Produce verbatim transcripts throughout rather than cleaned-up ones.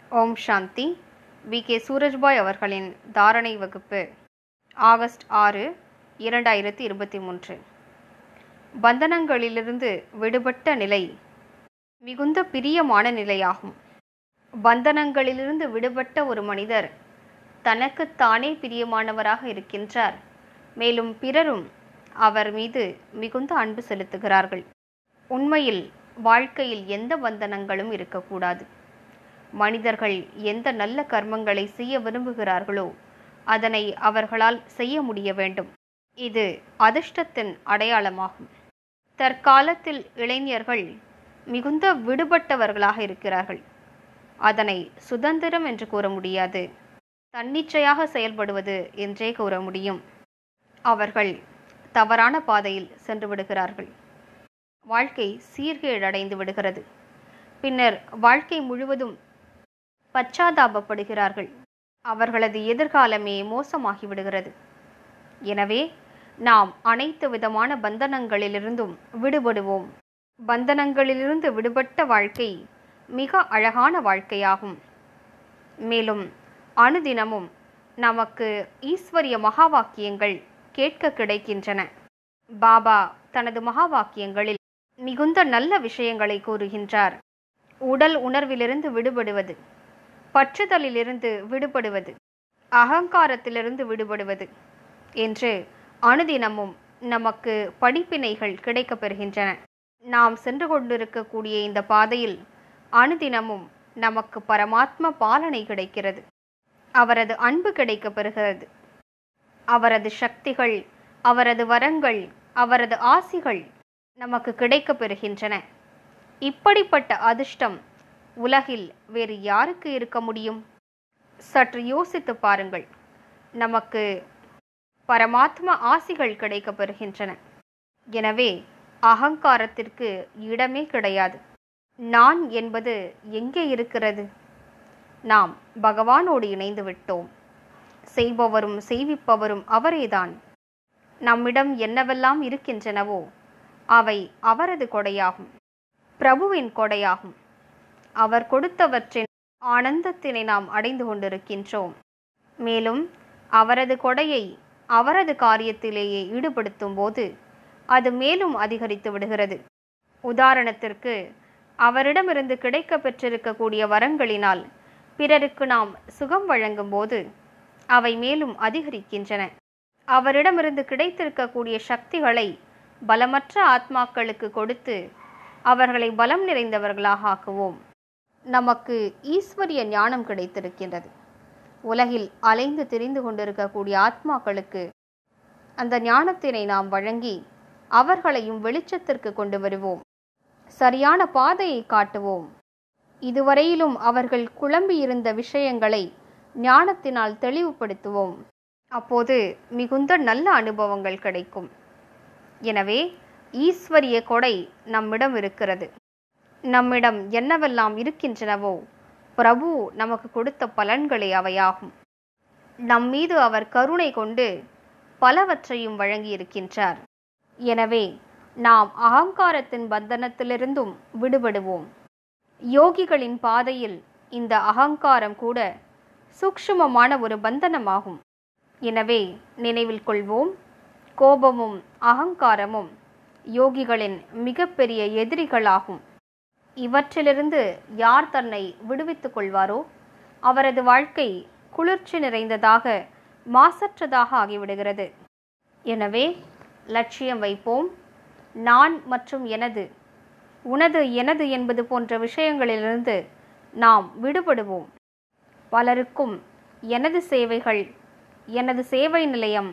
ஓம் சாந்தி. V K Surajbhai அவர்களின் தாரணை வகுப்பு ஆகஸ்ட் ஆறு இரண்டாயிரத்தி இருபத்தி மூன்று. பந்தனங்களிலிருந்து விடுபட்ட நிலை மிகுந்த பிரியமான நிலையாகும். பந்தனங்களிலிருந்து விடுபட்ட ஒரு மனிதர் தனக்குத்தானே பிரியமானவராக இருக்கின்றார். மேலும் பிறரும் அவர் மீது மிகுந்த அன்பு செலுத்துகிறார்கள். உண்மையில் வாழ்க்கையில் எந்த பந்தனங்களும் இருக்கக்கூடாது. மனிதர்கள் எந்த நல்ல கர்மங்களை செய்ய விரும்புகிறார்களோ அதனை அவர்களால் செய்ய முடிய வேண்டும். இது அதிர்ஷ்டத்தின் அடையாளமாகும். தற்காலத்தில் இளைஞர்கள் மிகுந்த விடுபட்டவர்களாக இருக்கிறார்கள். அதனை சுதந்திரம் என்று கூற முடியாது, தன்னிச்சையாக செயல்படுவது என்றே கூற முடியும். அவர்கள் தவறான பாதையில் சென்று விடுகிறார்கள். வாழ்க்கை சீர்கேடடைந்து விடுகிறது. பின்னர் வாழ்க்கை முழுவதும் பச்சாதாபப்படுகிறார்கள். அவர்களது எதிர்காலமே மோசமாகி விடுகிறது. எனவே நாம் அனைத்து விதமான பந்தனங்களிலிருந்தும் விடுபடுவோம். பந்தனங்களிலிருந்து விடுபட்ட வாழ்க்கை மிக அழகான வாழ்க்கையாகும். மேலும் அனுதினமும் நமக்கு ஈஸ்வரிய மகா வாக்கியங்கள் கேட்க கிடைக்கின்றன. பாபா தனது மகா வாக்கியங்களில் மிகுந்த நல்ல விஷயங்களை கூறுகின்றார். உடல் உணர்விலிருந்து விடுபடுவது, பற்றுதலிலிருந்து விடுபடுவது, அகங்காரத்திலிருந்து விடுபடுவது என்று அனுதினமும் நமக்கு படிப்பினைகள் கிடைக்கப் பெறுகின்றன. நாம் சென்று கொண்டிருக்கக்கூடிய இந்த பாதையில் அனுதினமும் நமக்கு பரமாத்ம பாலனை கிடைக்கிறது. அவரது அன்பு கிடைக்கப் பெறுகிறது. அவரது சக்திகள், அவரது வரங்கள், அவரது ஆசிகள் நமக்கு கிடைக்கப் பெறுகின்றன. இப்படிப்பட்ட அதிர்ஷ்டம் உலகில் வேறு யாருக்கு இருக்க முடியும்? சற்று யோசித்து பாருங்கள். நமக்கு பரமாத்ம ஆசிகள் கிடைக்கப் பெறுகின்றன. எனவே அகங்காரத்திற்கு இடமே கிடையாது. நான் என்பது எங்கே இருக்கிறது? நாம் பகவானோடு இணைந்து விட்டோம். செய்பவரும் செய்விப்பவரும் அவரேதான். நம்மிடம் என்னவெல்லாம் இருக்கின்றனவோ அவை அவரது கொடையாகும், பிரபுவின் கொடையாகும். அவர் கொடுத்தவற்றின் ஆனந்தத்தினை நாம் அடைந்து கொண்டிருக்கின்றோம். மேலும் அவரது கொடையை அவரது காரியத்திலேயே ஈடுபடுத்தும் போது அது மேலும் அதிகரித்து விடுகிறது. உதாரணத்திற்கு, அவரிடமிருந்து கிடைக்க பெற்றிருக்கக்கூடிய வரங்களினால் பிறருக்கு நாம் சுகம் வழங்கும் போது அவை மேலும் அதிகரிக்கின்றன. அவரிடமிருந்து கிடைத்திருக்கக்கூடிய சக்திகளை பலமற்ற ஆத்மாக்களுக்கு கொடுத்து அவர்களை பலம் நிறைந்தவர்களாக ஆக்குவோம். நமக்கு ஈஸ்வரிய ஞானம் கிடைத்திருக்கின்றது. உலகில் அலைந்து திரிந்து கொண்டிருக்கக்கூடிய ஆத்மாக்களுக்கு அந்த ஞானத்தினை நாம் வழங்கி அவர்களையும் வெளிச்சத்திற்கு கொண்டு வருவோம். சரியான பாதையை காட்டுவோம். இதுவரையிலும் அவர்கள் குழம்பியிருந்த விஷயங்களை ஞானத்தினால் தெளிவுபடுத்துவோம். அப்போது மிகுந்த நல்ல அனுபவங்கள் கிடைக்கும். எனவே ஈஸ்வரிய கொடை நம்மிடம் இருக்கிறது. நம்மிடம் என்னவெல்லாம் இருக்கின்றனவோ பிரபு நமக்கு கொடுத்த பலன்களே அவையாகும். நம்மீது அவர் கருணை கொண்டு பலவற்றையும் வழங்கி இருக்கின்றார். எனவே நாம் அகங்காரத்தின் பந்தனத்திலிருந்தும் விடுபடுவோம். யோகிகளின் பாதையில் இந்த அகங்காரம் கூட சூக்ஷ்மமான ஒரு பந்தனமாகும். எனவே நினைவில் கொள்வோம், கோபமும் அகங்காரமும் யோகிகளின் மிகப்பெரிய எதிரிகளாகும். இவற்றிலிருந்து யார் தன்னை விடுவித்துக் கொள்வாரோ அவரது வாழ்க்கை குளிர்ச்சி நிறைந்ததாக, மாசற்றதாக ஆகிவிடுகிறது. எனவே லட்சியம் வைப்போம். நான் மற்றும் எனது, உனது, எனது என்பது போன்ற விஷயங்களிலிருந்து நாம் விடுபடுவோம். பலருக்கும் எனது சேவைகள், எனது சேவை நிலையம்,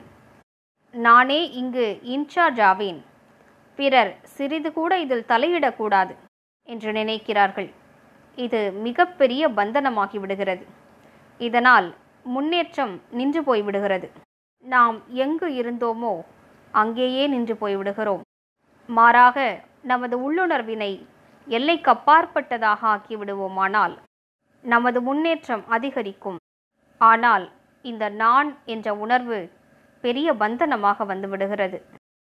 நானே இங்கு இன்சார்ஜ் ஆவேன், பிறர் சிறிது கூட இதில் தலையிடக்கூடாது என்று நினைக்கிறார்கள். இது மிகப்பெரிய பந்தனமாகி விடுகிறது. இதனால் முன்னேற்றம் நின்று போய்விடுகிறது. நாம் எங்கு இருந்தோமோ அங்கேயே நின்று போய்விடுகிறோம். மாறாக நமது உள்ளுணர்வினை எல்லைக்கு அப்பாற்பட்டதாக ஆக்கிவிடுவோமானால் நமது முன்னேற்றம் அதிகரிக்கும். ஆனால் இந்த நான் என்ற உணர்வு பெரிய பந்தனமாக வந்து விடுகிறது.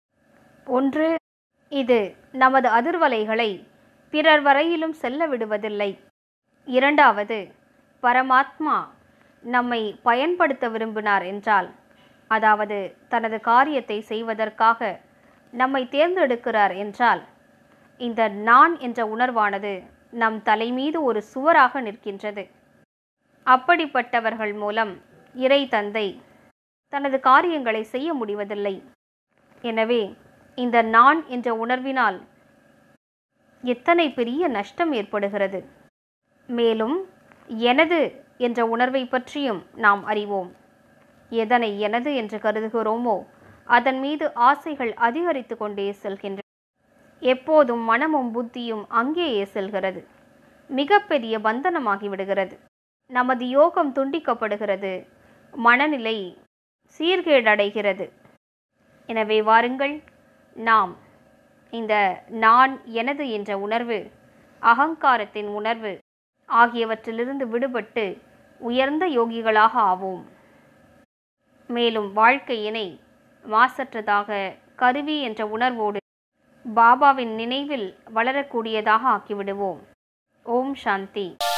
ஒன்று, இது நமது அதிர்வலைகளை பிறர் வரையிலும் செல்ல விடுவதில்லை. இரண்டாவது, பரமாத்மா நம்மை பயன்படுத்த விரும்பினார் என்றால், அதாவது தனது காரியத்தை செய்வதற்காக நம்மை தேர்ந்தெடுக்கிறார் என்றால், இந்த நான் என்ற உணர்வானது நம் தலைமீது ஒரு சுவராக நிற்கின்றது. அப்படிப்பட்டவர்கள் மூலம் இறை தந்தை தனது காரியங்களை செய்ய முடிவதில்லை. எனவே இந்த நான் என்ற உணர்வினால் எத்தனை பெரிய நஷ்டம் ஏற்படுகிறது. மேலும் எனது என்ற உணர்வை பற்றியும் நாம் அறிவோம். எதனை எனது என்று கருதுகிறோமோ அதன் மீது ஆசைகள் அதிகரித்து கொண்டே செல்கின்றன. எப்போதும் மனமும் புத்தியும் அங்கேயே செல்கிறது. மிகப்பெரிய பந்தனமாகிவிடுகிறது. நமது யோகம் துண்டிக்கப்படுகிறது. மனநிலை சீர்கேடடைகிறது. எனவே வாருங்கள், நாம் இந்த நான், எனது என்ற உணர்வு, அகங்காரத்தின் உணர்வு ஆகியவற்றிலிருந்து விடுபட்டு உயர்ந்த யோகிகளாக ஆவோம். மேலும் வாழ்க்கையினை மாசற்றதாக கருவி என்ற உணர்வோடு பாபாவின் நினைவில் வளரக்கூடியதாக ஆக்கிவிடுவோம். ஓம் சாந்தி.